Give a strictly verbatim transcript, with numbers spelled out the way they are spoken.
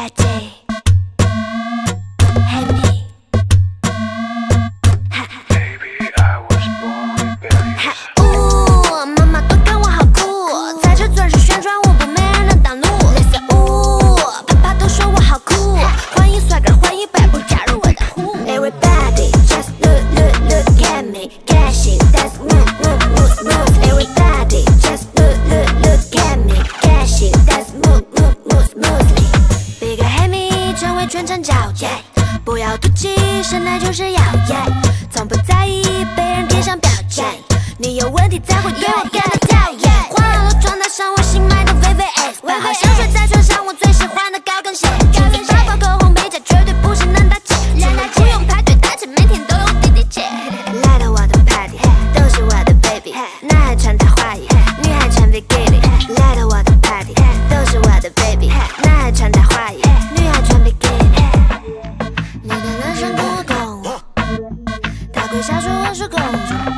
Daddy Happy Baby, I was born rebellious. 呜，妈妈都看我好酷，在这钻石旋转舞步，没人能挡路。Listen， 呜，爸爸都说我好酷，欢迎 swagger， 欢迎 bad boy 加入我的 Who。Everybody just look look look at me， cashing that's move move move move。Everybody just look look look at me， cashing that's move move move smoothly。Big Hammy 成为全场焦点，不要妒忌，生来就是耀眼，从不在意被人贴上标签。你有问题才会对我感到讨厌。花了妆搭上我新买的 V V S， 玩好香水再穿上我最喜欢的高跟鞋。全身大包口红美甲绝对不是能打劫，两台机用排队打起，每天都有滴滴钱。来到我的 party， 都是我的 baby， 男孩穿大花衣，女孩穿比基尼。来到我的 party， 都是我的 baby， 男孩穿大花衣，女孩穿比基尼。你的人生不懂我，他跪下说我是公主。